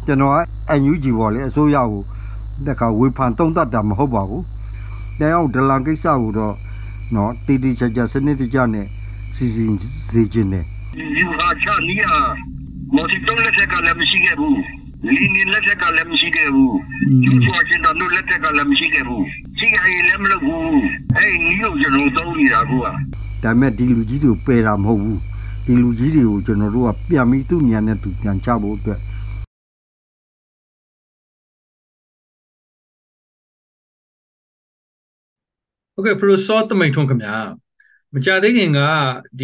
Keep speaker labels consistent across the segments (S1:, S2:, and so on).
S1: ကျွန်တော်ကအန်ယူဂျီပေါ့လေအစိုးရကိုတခါဝေဖန်သုံးသပ်တာမဟုတ်ပါဘူးတရားဒလန်ကိစ္စကိုတော့နော်တီတီချာချာစနစ်တကျနဲ့စီစဉ်စေခြင်းနဲ့
S2: ဒီဟာချာနီယာမော်စီတုံးလက်ထက်ကလည်းမရှိခဲ့ဘူးလီနီလက်ထက်ကလည်းမရှိခဲ့ဘူးကျူးချွာချင်တော်လက်ထက်ကလည်းမရှိခဲ့ဘူးစီအိုင်လည်းမလုပ်ဘူးအဲ့နီးလို့ကျွန်တော်သုံးနေတာကွာ
S1: ဒါမဲ့ဒီလူကြီးတို့ပယ်တာမဟုတ်ဘူးဒီလူကြီးတွေကိုကျွန်တော်တို့ကပြန်ပြီးသူ့မြန်နဲ့သူပြန်ချဖို့အတွက်
S3: โอเคပရိုဆော့တမိန်ထွန်းခင်ဗျာမကြသေးခင်ကဒီ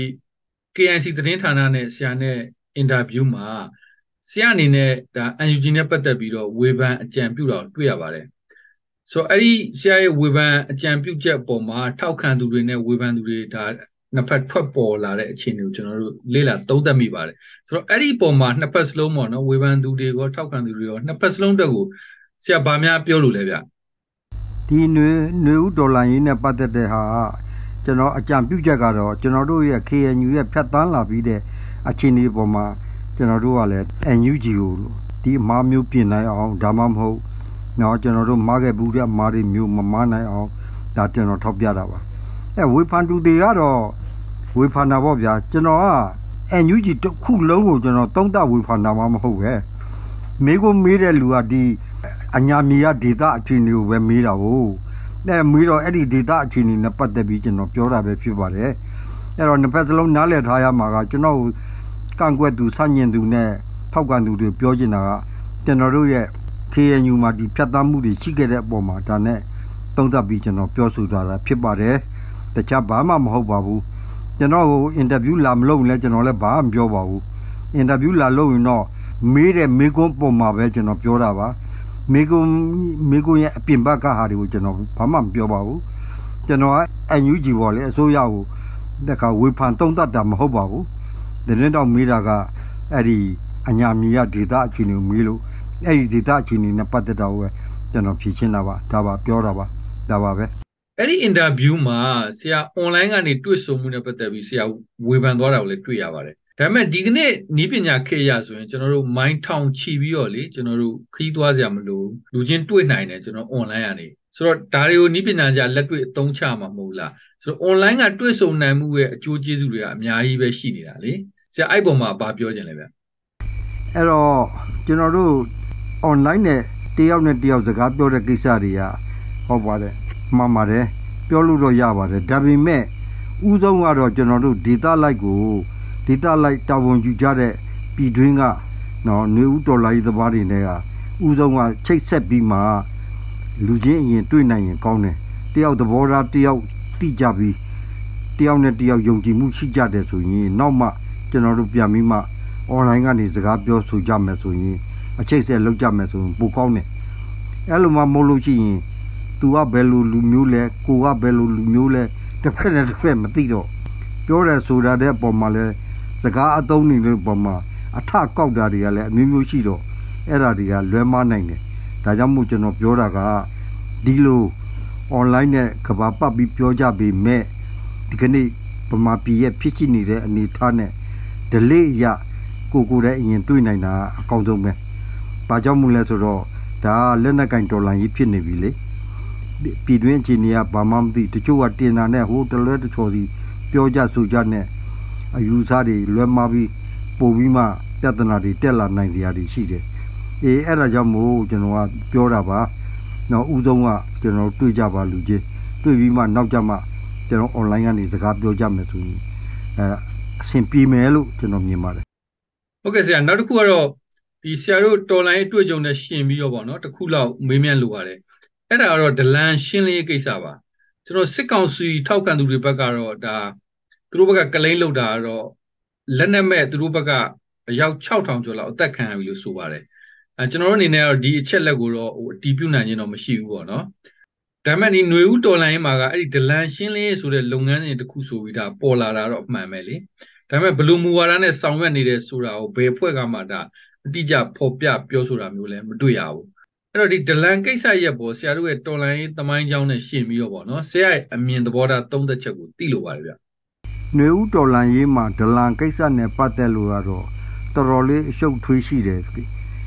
S3: KIC သတင်းဌာနနဲ့ဆရာနဲ့အင်တာဗျူးမှာဆရာအနေနဲ့ဒါ NUG နဲ့ပတ်သက်ပြီးတော့ဝေဖန်အကြံပြုတာတွေ့ရပါတယ်ဆိုတော့အဲ့ဒီဆရာရဲ့ဝေဖန်အကြံပြုချက်အပေါ်မှာထောက်ခံသူတွေနဲ့ဝေဖန်သူတွေဒါနှစ်ဖက်ထွက်ပေါ်လာတဲ့အခြေအနေကိုကျွန်တော်တို့လေ့လာသုံးသပ်မိပါတယ်ဆိုတော့အဲ့ဒီအပေါ်မှာနှစ်ဖက်စလုံးပေါ့နော်ဝေဖန်သူတွေရောထောက်ခံသူတွေရောနှစ်ဖက်စလုံးအတွက်ကိုဆရာဗာများပြောလို့လဲဗျ
S1: ဒီနွေဦးဒေါ်လာရင်းနဲ့ပတ်သက်တဲ့ဟာကျွန်တော်အကြံပြုချက်ကတော့ကျွန်တော်တို့ရဲ့ KNU ရဲ့ဖြတ်တန်းလာပြီးတဲ့အခြေအနေပေါ်မှာကျွန်တော်တို့ကလည်း NUG ကိုဒီအမားမျိုးပြင်နိုင်အောင်ဒါမှမဟုတ်နော်ကျွန်တော်တို့မားခဲ့ဘူးတဲ့အမားတွေမျိုးမမားနိုင်အောင်ဒါကျွန်တော်ထောက်ပြတာပါဝေဖန်သူတွေကတော့ဝေဖန်တာပေါ့ဗျာကျွန်တော်က NUG တစ်ခုလုံးကိုကျွန်တော်သုံးသပ်ဝေဖန်တာမှမဟုတ်ပဲမေးတဲ့လူကဒီအညာမီရဒေတာအခြေအနေကိုပဲမေးတာဟုတ်မေးတော့အဲ့ဒီဒေတာအခြေအနေနဲ့ပတ်သက်ပြီးကျွန်တော်ပြောတာပဲဖြစ်ပါတယ်အဲ့တော့နှစ်ဖက်စလုံးနားလည်ထားရမှာကကျွန်တော်ကန့်ကွက်သူဆန့်ကျင်သူနဲ့ထောက်ခံသူတွေပြောချင်တာကကျွန်တော်တို့ရဲ့ KNU မှာဒီဖြတ်သန်းမှုတွေရှိခဲ့တဲ့အပေါ်မှာဒါနဲ့သုံးသပ်ပြီးကျွန်တော်ပြောဆိုထားတာဖြစ်ပါတယ်တခြားဘာမှမဟုတ်ပါဘူးကျွန်တော်ကိုအင်တာဗျူးလာမလုပ်လဲကျွန်တော်လည်းဘာမှမပြောပါဘူးအင်တာဗျူးလာလုပ်ရင်တော့မေးတဲ့မေးခွန်းပုံမှာပဲကျွန်တော်ပြောတာပါမေကွန်ရဲ့အပြင်ဘက်ကဟာတွေကိုကျွန်တော်ဘာမှမပြောပါဘူးကျွန်တော်ကအန်ယူဂျီပေါ့လေအစိုးရကိုတခါဝေဖန်သုံးသပ်တာမဟုတ်ပါဘူးတင်းတော့မေးတာကအဲ့ဒီအညာမီရဒေတာအခြေအနေကိုမေးလို့အဲ့ဒီဒေတာအခြေအနေနဲ့ပတ်သက်တာကိုပဲကျွန်တော်ဖြေရှင်းတာပါဒါပါပြောတာပါဒါပါပဲ
S3: အဲ့ဒီအင်တာဗျူးမှာဆရာ online ကနေတွေ့ဆုံမှုနဲ့ပတ်သက်ပြီးဆရာဝေဖန်သွားတာကိုလည်းတွေ့ရပါတယ်ဒါပေမဲ့ဒီကနေ့နီးပညာခေတ်ရဆိုရင်ကျွန်တော်တို့မိုင်းထောင်ချီပြီးတော့လေကျွန်တော်တို့ခီးသွားစရာမလိုလူချင်းတွေ့နိုင်တယ်ကျွန်တော် online ကနေဆိုတော့ဒါတွေကိုနီးပညာကြလက်တွေ့အသုံးချမှာမဟုတ်လားဆိုတော့ online ကတွေ့ဆုံနိုင်မှုရဲ့အကျိုးကျေးဇူးတွေကအများကြီးပဲရှိနေတာလေဆရာအဲ့ပုံမှာဘာပြောချင်လဲဗျ
S1: အဲ့တော့ကျွန်တော်တို့ online နဲ့တယောက်နဲ့တယောက်စကားပြောတဲ့ကိစ္စတွေကဟုတ်ပါတယ်မှန်ပါတယ်ပြောလို့တော့ရပါတယ်ဒါပေမဲ့ဥဆုံးကတော့ကျွန်တော်တို့ data like ကိုdata like တာဝန်ယူကြတဲ့ပြည်တွင်းကနော်နေဦးတော်လာရေးသမားတွေနဲ့ကဥဆုံးကချိတ်ဆက်ပြီးမှလူချင်းအရင်တွေ့နိုင်ရင်ကောင်းတယ်တယောက်သဘောထားတယောက်တိကြပြီးတယောက်နဲ့တယောက်ယုံကြည်မှုရှိကြတယ်ဆိုရင်နောက်မှကျွန်တော်တို့ပြန်ပြီးမှ online ကနေစကားပြောဆိုကြမယ်ဆိုရင်အချိတ်ဆက်လုပ်ကြမယ်ဆိုရင်ပိုကောင်းတယ်အဲ့လိုမှမဟုတ်လို့ရှိရင် तू ကဘယ်လိုလူမျိုးလဲကိုကဘယ်လိုလူမျိုးလဲတစ်ဖက်နဲ့တစ်ဖက်မသိတော့ပြောတယ်ဆိုတာတဲ့အပေါ်မှာလဲစကားအသုံးနေတဲ့ပုံမှာအထကောက်တာတွေကလည်းအမျိုးမျိုးရှိတော့အဲ့ဒါတွေကလွဲမှားနိုင်တယ်ဒါကြောင့်မို့ကျွန်တော်ပြောတာကဒီလို online နဲ့ကဘာပတ်ပြီးပြောကြပေမဲ့ဒီကနေ့ဗမာပြည်ရဲ့ဖြစ်ရှိနေတဲ့အနေအထားနဲ့ delay ရကိုတဲ့အရင်တွေ့နိုင်တာအကောင်းဆုံးပဲဘာကြောင့်မို့လဲဆိုတော့ဒါလက်နက်ကင်ဒေါ်လာကြီးဖြစ်နေပြီလေပြည်တွင်းအခြေအနေကဘာမှမသိတချို့ကတင်တာနဲ့ဟိုတလွဲတချော်စီပြောကြဆိုကြနဲ့အယူဆတွေလွဲမှားပြီးပို့ပြီးမှပြဿနာတွေတက်လာနိုင်စရာတွေရှိတယ်အဲ့ဒါကြောင့်မို့ကျွန်တော်ကပြောတာပါနော်ဥဆုံးကကျွန်တော်တွေ့ကြပါလူချင်းတွေ့ပြီးမှနောက်ကြမှကျွန်တော် online ကနေစကားပြောကြမယ်ဆိုရင်အဆင်ပြေမယ်လို့ကျွန်တော်မြင်ပါတယ်
S3: ဟုတ်ကဲ့ဆရာနောက်တစ်ခုကတော့ဒီဆရာတို့တော်လိုင်းတွေ့ကြုံနဲ့ရှင်ပြီးတော့ပေါ့နော်တစ်ခုလောက်မေးမြန်းလိုပါတယ်အဲ့ဒါကတော့ဒလန်ရှင်းလင်းရေးကိစ္စပါကျွန်တော်စစ်ကောင်စီထောက်ခံသူတွေဘက်ကတော့ဒါသူတို့ဘက်ကကလိန်းလောက်တာကတော့လက်နက်မဲ့သူတို့ဘက်ကအယောက်6000ကျော်လောက်အသက်ခံရပြီလို့ဆိုပါတယ်ကျွန်တော်တို့အနေနဲ့တော့ဒီအချက်လက်ကိုတော့အတီးပြုနိုင်ခြင်းတော့မရှိဘူးပေါ့နော်ဒါပေမဲ့ဒီຫນွေဦးတော်လိုင်းမှာကအဲ့ဒီဒလန်ရှင်းလင်းရေးဆိုတဲ့လုပ်ငန်းစဉ်တစ်ခုဆိုပြီးဒါပေါ်လာတာတော့အမှန်ပဲလေဒါပေမဲ့ဘလူမူဝါဒနဲ့ဆောင်ရွက်နေတဲ့ဆိုတာကိုဘယ်ဖွဲ့ကမှဒါအတိအကျဖော်ပြပြောဆိုတာမျိုးလည်းမတွေ့ရဘူးအဲ့တော့ဒီဒလန်ကိစ္စရဲ့ပေါ်ဆရာတို့ရဲ့တော်လိုင်းရေးသမိုင်းကြောင်းနဲ့ရှင်းပြီးတော့ပေါ့နော်ဆရာရဲ့အမြင်သဘောထားသုံးသက်ချက်ကိုသိလိုပါတယ်ဗျ
S1: ຫນွေဦးတော်လိုင်းရေးမှာဒလန်ကိစ္စနဲ့ပတ်သက်လို့ကတော့တော်တော်လေးအရှုပ်ထွေးရှိတယ်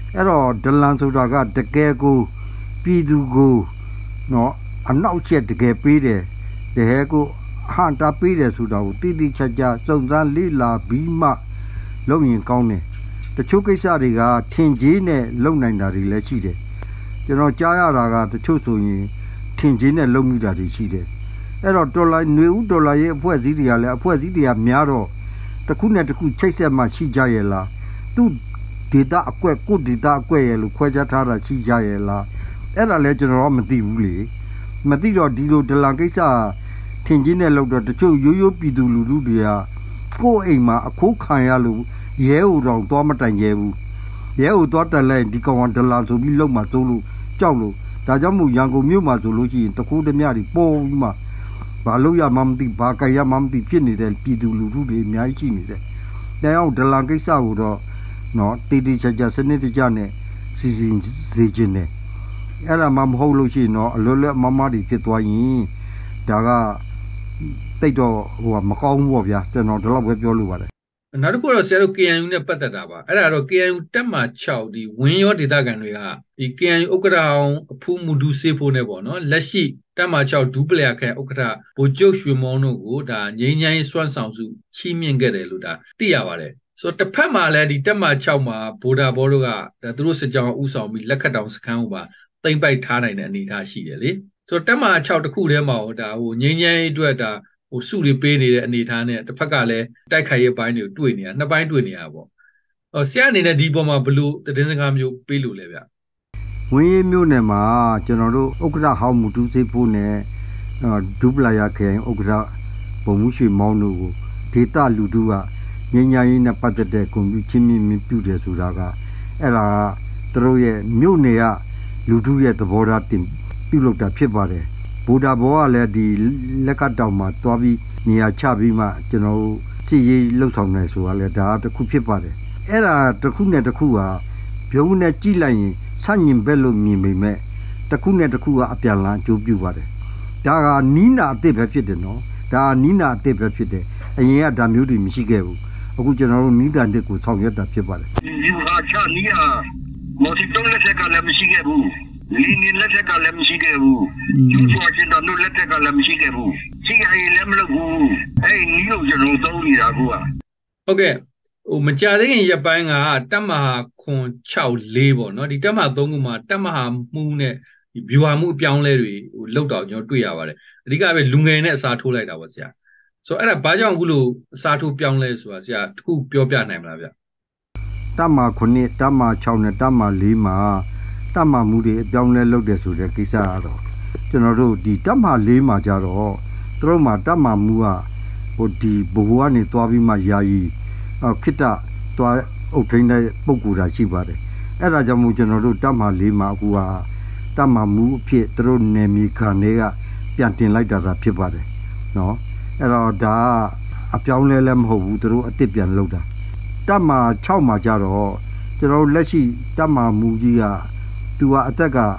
S1: အဲ့တော့ဒလန်ဆိုတာကတကယ်ကိုပြည်သူကိုနော်အနောက်ချက်တကယ်ပေးတယ်တကယ်ကိုဟန်တာပေးတယ်ဆိုတာကိုတိတိကျကျစုံစမ်းလေ့လာပြီးမှလုပ်ရင်ကောင်းတယ်တချို့ကိစ္စတွေကထင်ကြီးနဲ့လုံနိုင်တာတွေလည်းရှိတယ်ကျွန်တော်ကြားရတာကတချို့ဆိုရင်ထင်ကြီးနဲ့လုံမိတာတွေရှိတယ်အဲ့တော့ဒေါ်လာຫນွေဦးဒေါ်လာရဲ့အဖွဲ့အစည်းတွေကလည်းအဖွဲ့အစည်းတွေကများတော့တစ်ခုနဲ့တစ်ခုချိတ်ဆက်မှရှိကြရဲ့လားသူဒေတာအကွက်ကိုဒေတာအကွက်ရဲ့လို့ခွဲခြားထားတာရှိကြရဲ့လားအဲ့ဒါလည်းကျွန်တော်မသိဘူးလေမသိတော့ဒီလိုဒလန်ကိစ္စထင်ကြီးနဲ့လောက်တော့တချို့ရိုးရိုးပြည်သူလူထုတွေကကိုယ့်အိမ်မှာအခိုးခံရလို့ရဲဟိုတောင်သွားမတိုင်ရဲဘူးရဲဟိုသွားတက်လိုက်ဒီကောင်ကဒလန်ဆိုပြီးလုံမှာသုံးလို့ကြောက်လို့ဒါကြောင့်မို့ရန်ကုန်မြို့မှာဆိုလို့ရှိရင်တခိုးတမျှတွေပေါ်ပြီးမှဘာလို့ရမှမသိဘာကြိုင်ရမှမသိဖြစ်နေတဲ့ပြည်သူလူထုတွေအများကြီးရှိနေတယ်။တရားအောင်ဒလန်ကိစ္စကိုတော့နော်တီတီချာချာစနစ်တကျနဲ့စီစဉ်စေခြင်းနဲ့အဲ့ဒါမှမဟုတ်လို့ရှိရင်တော့အလွတ်လွတ်မမတွေဖြစ်သွားရင်ဒါကတိတ်တော့မကောင်းဘူးပေါ့ဗျာကျွန်တော်ဒီလောက်ပဲပြောလို့ပါတယ်
S3: နောက်တစ်ခုတော့ဆရာတို့ KNU နဲ့ပတ်သက်တာပါအဲ့ဒါတော့ KNU တက်မှ6ဒီဝင်းရောဒေသခံတွေကဒီ KNU ဥက္ကဋ္ဌအောင်အဖူးမူဒူစေဖို့နဲ့ပေါ့နော်လက်ရှိတက်မှ6ဒူးပလျာခန့်ဥက္ကဋ္ဌဗိုလ်ချုပ်ရွှေမောင်တို့ကိုဒါငိမ့်ငိုင်းစွမ်းဆောင်စုချီးမြှင့်ခဲ့တယ်လို့ဒါသိရပါတယ်ဆိုတော့တစ်ဖက်မှာလည်းဒီတက်မှ6မှာဗိုလ်ဒါဘောတို့ကဒါသူတို့စစ်ကြောင်းဥဆောင်ပြီးလက်ခတ်တောင်စခန်းကိုပါသိမ့်ပိုက်ထားနိုင်တဲ့အနေအထားရှိတယ်လေဆိုတော့တက်မှ6တစ်ခုတည်းမှာဒါငိမ့်ငိုင်းအတွက်ဒါစုတွေပေးနေတဲ့အနေအထားနဲ့တစ်ဖက်ကလည်းတိုက်ခိုက်ရေးပိုင်းတွေကိုတွေ့နေတာနှစ်ပိုင်းတွေ့နေတာပေါ့ဆရာအနေနဲ့ဒီပေါ်မှာဘလို့သတင်းစကားမျိုးပေးလို့လဲဗျ
S1: ဝင်းရီမျိုးနယ်မှာကျွန်တော်တို့ဥက္ကဋ္ဌဟောင်းမူတူးစေဖို့နဲ့ဒူပလာယာခရိုင်ဥက္ကဋ္ဌဘုံမှုရွှေမောင်းတို့ကိုဒေတာလူထုကငញ្ញာရေးနဲ့ပတ်သက်တဲ့ကွန်ပျူတာချင်းမြင့်ပြုတယ်ဆိုတာကအဲ့ဒါကသူတို့ရဲ့မြို့နယ်ကလူထုရဲ့သဘောထားတင်ပြုလုပ်တာဖြစ်ပါတယ်ဗိုလ်ဒါဘောကလည်းဒီလက်ကတောင်မှာတွားပြီးနေရာချပြီးမှကျွန်တော်စီရေးလှုပ်ဆောင်နေဆိုတာလည်းဒါတစ်ခုဖြစ်ပါတယ်အဲ့ဒါတစ်ခုနဲ့တစ်ခုကဘုံနဲ့ကြည့်လိုက်ရင်ဆန့်ကျင်ဘက်လို့မြင်ပေမဲ့တစ်ခုနဲ့တစ်ခုကအပြန်လာအကျိုးပြုပါတယ်ဒါကနီးနာအစ်စ်ပဲဖြစ်တယ်နော်ဒါနီးနာအစ်စ်ပဲဖြစ်တယ်အရင်ကဒါမျိုးတွေမရှိခဲ့ဘူးအခုကျွန်တော်တို့နီးတာတစ်ကိုဆောင်ရွက်တာဖြစ်ပါတယ်
S2: ဒီဟာချနီးယာမော်စီတုံးလက်ဆက်ကလည်းမရှိခဲ့ဘူးလီနီလက်ထက်ကလည်းမရှိခဲ့ဘူးကျူးချွာချင်းတော့လက်ထက်ကလည်းမရှိခဲ့ဘူးရှိရည်လည်းမလုပ်ဘူးအဲ့နီးလို့ကျွန်တော်သုံးနေတာကွာ
S3: ဟုတ်ကဲ့မကြသေးခင်ရက်ပိုင်းကတက်မဟာခွန်64ပေါ့နော်ဒီတက်မဟာ3ခုမှာတက်မဟာမှုနဲ့ဒီဗျူဟာမှုအပြောင်းလဲတွေလောက်တော့ကျွန်တော်တွေ့ရပါတယ်အဓိကပဲလူငယ်နဲ့အစားထိုးလိုက်တာပေါ့ဆရာဆိုတော့အဲ့ဒါဘာကြောင့်အခုလိုအစားထိုးပြောင်းလဲဆိုတာဆရာတခုပြောပြနိုင်မလားဗျ
S1: တက်မဟာ9တက်မဟာ6နဲ့တက်မဟာ4မှာတက်မှမှုတွေအပြောင်းလဲလုပ်တယ်ဆိုတဲ့ကိစ္စကတော့ကျွန်တော်တို့ဒီတက်မှ4မှာကြတော့သူတို့မှာတက်မှမှုကဒီဘိုးကနေသွားပြီးမှယာယီခိတ္တသွားအုပ်ထိန်းတဲ့ပုံကူတာရှိပါတယ်အဲ့ဒါကြောင့်မို့ကျွန်တော်တို့တက်မှ4မှာအခုကတက်မှမှုအဖြစ်သူတို့နယ်မြေခံတွေကပြန်တင်လိုက်တာဖြစ်ပါတယ်နော်အဲ့တော့ဒါအပြောင်းလဲလည်းမဟုတ်ဘူးသူတို့အစ်စ်ပြန်လုပ်တာတက်မှ6မှာကြတော့ကျွန်တော်တို့လက်ရှိတက်မှမှုကြီးကသူကအသက်က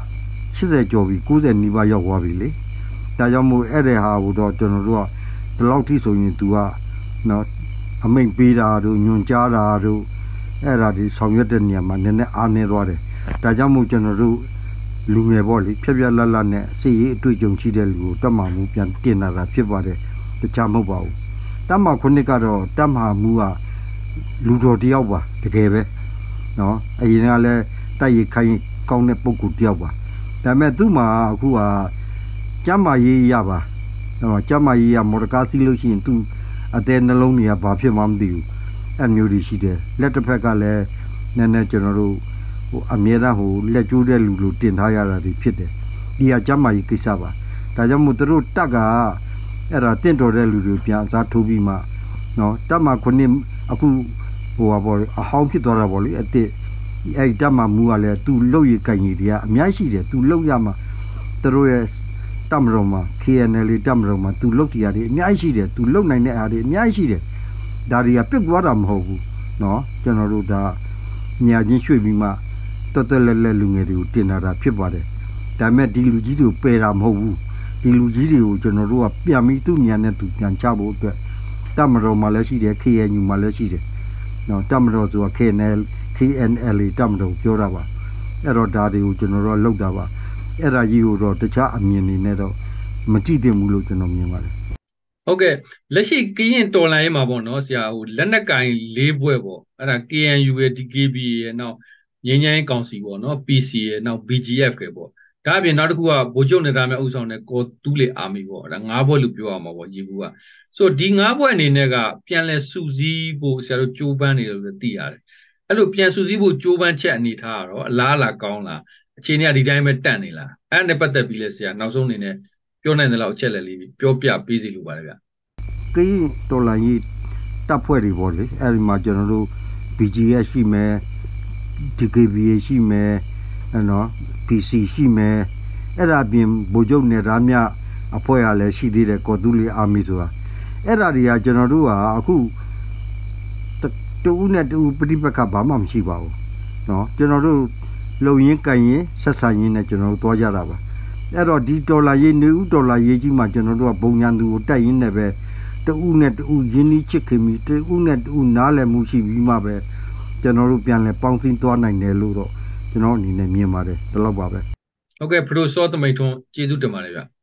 S1: 80ကျော်ပြီ90နီးပါးရောက်သွားပြီလေဒါကြောင့်မို့အဲ့ဒီဟာကိုတော့ကျွန်တော်တို့ကဒီလောက်ထိဆိုရင်သူကနော်အမိန့်ပေးတာတို့ညွန်ကြားတာတို့အဲ့ဒါဒီဆောင်ရွက်တဲ့နေရာမှာနည်းနည်းအားနည်းသွားတယ်ဒါကြောင့်မို့ကျွန်တော်တို့လူငယ်ပေါ့လေဖြက်ဖြက်လက်လက်နဲ့စိတ်ရေးအတွေ့အကြုံရှိတဲ့လူကိုတက်မှမှုပြန်တင်လာတာဖြစ်ပါတယ်တခြားမဟုတ်ပါဘူးတက်မှခုနှစ်ကတော့တက်မှမှုကလူတော်တယောက်ပါတကယ်ပဲနော်အရင်ကလည်းတိုက်ရိုက်ခိုင်းကောင်းတဲ့ပုံကူတယောက်ပါဒါပေမဲ့သူ့မှာအခုကကျမ်းမာရေးရပါနော်ကျမ်းမာရေးရမော်ဒကာစီလို့ရှိရင်သူအသေးနှလုံးတွေကဘာဖြစ်မှမသိဘူးအမျိုးတွေရှိတယ်လက်တစ်ဖက်ကလည်းနည်းနည်းကျွန်တော်တို့အမြဲတမ်းလက်ကျိုးတဲ့လူလိုတင်ထားရတာတွေဖြစ်တယ်ဒီကကျမ်းမာရေးကိစ္စပါဒါကြောင့်မို့သူတို့တက်ကအဲ့ဒါတင့်တော်တဲ့လူတွေပြန်အစားထိုးပြီးမှနော်တက်မှခုနှစ်အခုပါပေါ့အဟောင်းဖြစ်သွားတာပေါ့လေအစ်စ်အဲ့တက်မှမူကလည်းသူလှုပ်ရကြင်ကြီးတွေကအများရှိတယ်သူလှုပ်ရမှာသူတို့ရဲ့တက်မတော်မှာ KNL တက်မတော်မှာသူလှုပ်တရားတွေအများရှိတယ်သူလှုပ်နိုင်တဲ့အားတွေအများရှိတယ်ဒါတွေကပြစ်သွားတာမဟုတ်ဘူးเนาะကျွန်တော်တို့ဒါညာချင်းရွှေ့ပြီးမှတော်တော်လဲလဲလူငယ်တွေကိုတင်လာတာဖြစ်ပါတယ်ဒါပေမဲ့ဒီလူကြီးတွေကိုပယ်တာမဟုတ်ဘူးဒီလူကြီးတွေကိုကျွန်တော်တို့ကပြန်ပြီးသူ့ညာနဲ့သူပြန်ချဖို့အတွက်တက်မတော်မှာလည်းရှိတယ် KNU မှာလည်းရှိတယ်เนาะတက်မတော်ဆိုတာ KNLA တပ်မတော်ပြောတာပါအဲ့တော့ဒါတွေကိုကျွန်တော်တို့လောက်တာပါအဲ့ဒါကြီးကိုတော့တခြားအမြင်တွေနဲ့တော့မကြည့်သင့်ဘူးလို့ကျွန်တော်မြင်ပါတယ်
S3: ဟုတ်ကဲ့လက်ရှိကရင်တော်လိုင်းမှာပေါ့နော်ဆရာဟိုလက်နက်ကင်၄ဘွဲ့ပေါ့အဲ့ဒါ KNU ရဲ့ DKB ရဲ့နောက်ငင်းငိုင်းကောင်စီပေါ့နော် PC ရဲ့နောက် BGF ကပေါ့ဒါအပြင်နောက်တစ်ခုကဗိုလ်ချုပ်နေတာများဥဆောင်တဲ့ကောတူးလေအာမီပေါ့ဒါ၅ဘွဲ့လို့ပြောရမှာပေါ့ရေဘူးကဆိုဒီ၅ဘွဲ့အနေနဲ့ကပြန်လဲစုစည်းဖို့ဆရာတို့ကြိုးပမ်းနေတယ်လို့သိရတယ်အဲ့လိုပြန်စုစည်းဖို့ကြိုးပမ်းချက်အနေထားကတော့အလားအလာကောင်းလားအခြေအနေကဒီတိုင်းပဲတန့်နေလားအဲ့ဒါနဲ့ပတ်သက်ပြီးလဲဆရာနောက်ဆုံးအနေနဲ့ပြောနိုင်တဲ့လောက်အချက်လက်လေးပြောပြပေးစီလိုပါတယ်ဗျ
S1: ကရင်တော်လိုင်းကြီးတပ်ဖွဲ့တွေပေါ့လေအဲ့ဒီမှာကျွန်တော်တို့ BGS ရှိမယ် DKB ရှိမယ်နော် PC ရှိမယ်အဲ့ဒါပြင်ဗိုလ်ချုပ်နေသားများအဖွဲ့အားလည်းရှိသေးတယ်ကော်တူးလေးအာမီဆိုတာအဲ့ဒါတွေကကျွန်တော်တို့ကအခုတူဦးနဲ့တူပဋိပက္ခဘာမှမရှိပါဘူးနော်ကျွန်တော်တို့လုံရင်းကန်ရင်ဆက်ဆံရင်းနဲ့ကျွန်တော်တို့တွားကြတာပါအဲ့တော့ဒီဒေါ်လာရေးနေဦးဒေါ်လာရေးကြီးမှာကျွန်တော်တို့ကပုံညာသူကိုတိုက်ရင်းနဲ့ပဲတူဦးနဲ့တူရင်းနှီးချစ်ခင်ပြီးတူဦးနဲ့တူနားလည်မှုရှိပြီးမှပဲကျွန်တော်တို့ပြန်လဲပေါင်းစည်းသွားနိုင်တယ်လို့တော့ကျွန်တော်အနေနဲ့မြင်ပါတယ်ဒီလောက်ပါပဲ
S3: ဟုတ်ကဲ့ပရိုစောသမိန်ထွန်းကျေးဇူးတင်ပါတယ်ဗျ